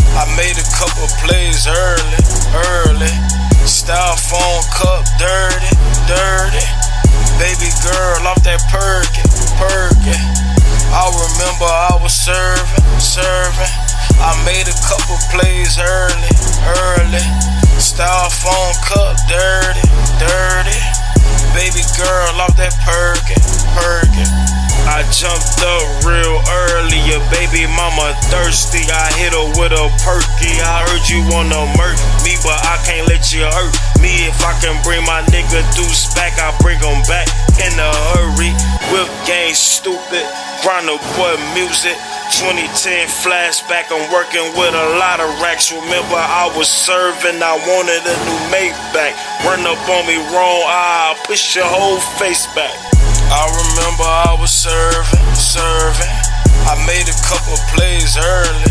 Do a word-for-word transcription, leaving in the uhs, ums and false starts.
I made a couple plays early, early. Styrofoam cup dirty, dirty. Baby girl off that perky, perky. I remember I was serving, serving. I made a couple plays early, early. Styrofoam cup dirty, dirty. Baby girl off that perky, perky. I jumped up real early, your baby mama thirsty. I hit her with a perky. I heard you wanna murk me, but I can't let you hurt me. If I can bring my nigga Deuce back, I bring him back in a hurry. Whip game stupid, grinder boy music. twenty ten flashback, I'm working with a lot of racks. Remember I was serving, I wanted a new Maybach. Run up on me wrong, I'll push your whole face back. I remember I was serving, serving. I made a couple plays early,